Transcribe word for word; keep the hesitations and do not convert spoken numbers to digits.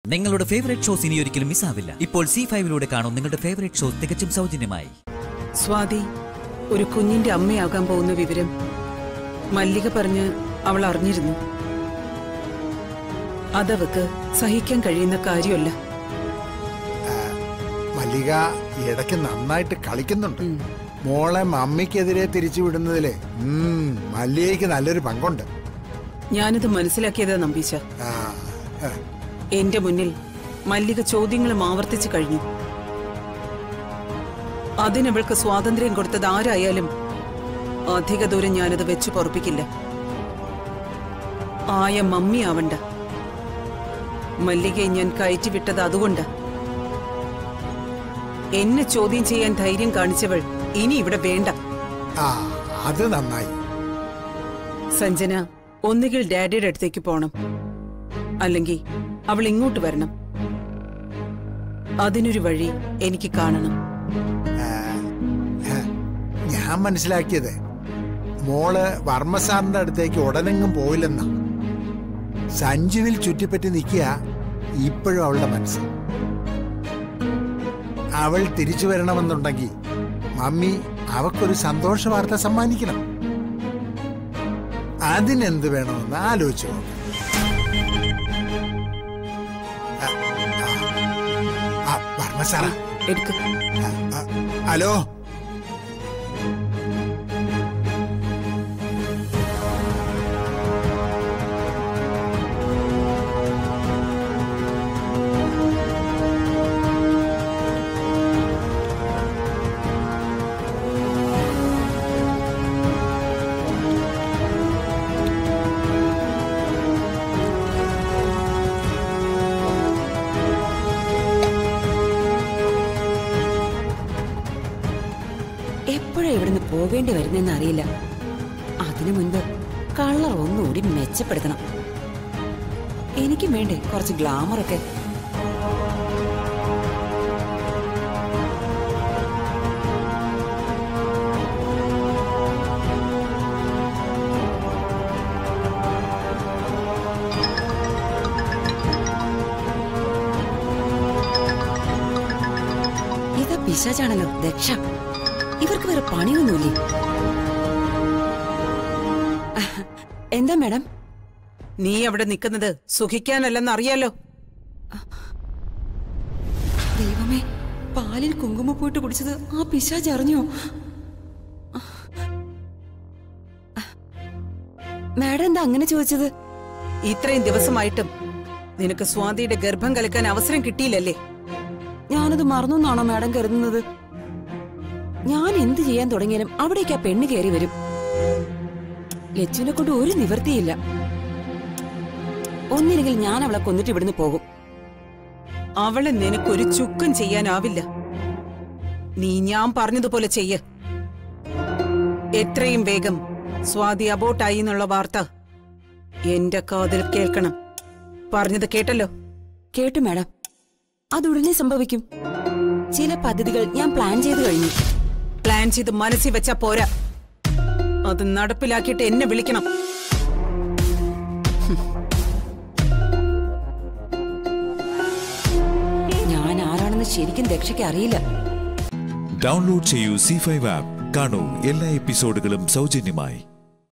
നിങ്ങളുടെ favourite shows ഇനി ഒരിക്കലും മിസ്സാവില്ല. ഇപ്പോൾ സി ഫൈവിലൂടെ കാണും നിങ്ങളുടെ ഫേവറേറ്റ് ഷോസ് തികച്ചും സൗജന്യമായി. സ്വാതി ഒരു കുഞ്ഞിന്റെ അമ്മയാകാൻ പോകുന്ന വിവരം മല്ലിക പറഞ്ഞ് അവൾ അറിഞ്ഞിരുന്നു. അതവക്ക് സഹിക്കാൻ കഴിയുന്ന കാര്യമല്ല. മല്ലിക ഇടയ്ക്ക് നന്നായിട്ട് കളിക്കുന്നുണ്ട്. മോളെ മമ്മിക്കെതിരെ തിരിച്ചു വിടുന്നതില് മല്ലികയ്ക്ക് നല്ലൊരു പങ്കുണ്ട്. ഞാനിത് മനസ്സിലാക്കിയതാ നമ്പീശ. എന്റെ മുന്നിൽ മല്ലിക ചോദ്യങ്ങളും ആവർത്തിച്ചു കഴിഞ്ഞു. അതിനവൾക്ക് സ്വാതന്ത്ര്യം കൊടുത്തത് ആരായാലും അധിക ദൂരം ഞാനത് വെച്ചു പൊറപ്പിക്കില്ല. ആയ മമ്മി ആവണ്ട. മല്ലികയെ ഞാൻ കയറ്റിവിട്ടത് അതുകൊണ്ട്. എന്നെ ചോദ്യം ചെയ്യാൻ ധൈര്യം കാണിച്ചവൾ ഇനി ഇവിടെ വേണ്ട. അത് നന്നായി. സഞ്ജന ഒന്നുകിൽ ഡാഡിയുടെ അടുത്തേക്ക് പോണം, അല്ലെങ്കിൽ അവൾ ഇങ്ങോട്ട് വരണം. അതിനൊരു വഴി എനിക്ക് കാണണം. ഞാൻ മനസ്സിലാക്കിയത് മോള് വർമ്മ സാറിന്റെ അടുത്തേക്ക് ഉടനെങ്ങും പോയില്ലെന്ന. സഞ്ജുവിൽ ചുറ്റിപ്പറ്റി നിൽക്കുക ഇപ്പോഴും അവളുടെ മനസ്സ്. അവൾ തിരിച്ചു വരണമെന്നുണ്ടെങ്കിൽ മമ്മി അവക്കൊരു സന്തോഷ വാർത്ത സമ്മാനിക്കണം. അതിനെന്ത് വേണമെന്ന് ആലോചിച്ചു. വർമ്മ സാറാ, ഹലോ. എപ്പോഴാ ഇവിടുന്ന് പോകേണ്ടി വരുന്നെന്ന് അറിയില്ല. അതിനു മുൻപ് കളർ ഒന്നുകൂടി മെച്ചപ്പെടുത്തണം. എനിക്കും വേണ്ടേ കുറച്ച് ഗ്ലാമറൊക്കെ. ഇതാ പിശാചാണല്ലോ ദക്ഷ. ഇവർക്ക് വേറെ പണിയൊന്നുമില്ലേ? എന്താ മാഡം? നീ അവിടെ നിൽക്കുന്നത് സുഖിക്കാനല്ലെന്ന് അറിയാലോ. ദൈവമേ, പാലിൽ കുങ്കുമ പോയിട്ട് കുടിച്ചത് ആ പിശാച് അറിഞ്ഞോ? മാഡം എന്താ അങ്ങനെ ചോദിച്ചത്? ഇത്രയും ദിവസമായിട്ടും നിനക്ക് സ്വാതിയുടെ ഗർഭം കലക്കാൻ അവസരം കിട്ടിയില്ലല്ലേ? ഞാനത് മറന്നെന്നാണോ മാഡം കരുതുന്നത്? ഞാൻ എന്ത് ചെയ്യാൻ തുടങ്ങിയാലും അവിടേക്ക് ആ പെണ്ണ് കയറി വരും. ലച്ചുവിനെ കൊണ്ട് ഒരു നിവൃത്തിയില്ല. ഒന്നില്ലെങ്കിൽ ഞാൻ അവളെ കൊന്നിട്ട് ഇവിടുന്ന് പോകും. അവളെ നിനക്കൊരു ചുക്കും ചെയ്യാനാവില്ല. നീ ഞാൻ പറഞ്ഞതുപോലെ ചെയ്യ. എത്രയും വേഗം സ്വാതി അബോട്ടായി എന്നുള്ള വാർത്ത എന്റെ കാതിൽ കേൾക്കണം. പറഞ്ഞത് കേട്ടല്ലോ? കേട്ടു മാഡം. അതുടനെ സംഭവിക്കും. ചില പദ്ധതികൾ ഞാൻ പ്ലാൻ ചെയ്തു കഴിഞ്ഞു. പ്ലാൻ ചെയ്ത് മനസ്സിൽ വെച്ചാ പോരാ, അത് നടപ്പിലാക്കിയിട്ട് എന്നെ വിളിക്കണം. ഞാൻ ആരാണെന്ന് ശരിക്കും ദക്ഷയ്ക്ക് അറിയില്ല. ഡൗൺലോഡ് ചെയ്യൂ സി ഫൈവ് ആപ്പ്. കാണൂ എല്ലാ എപ്പിസോഡുകളും സൗജന്യമായി.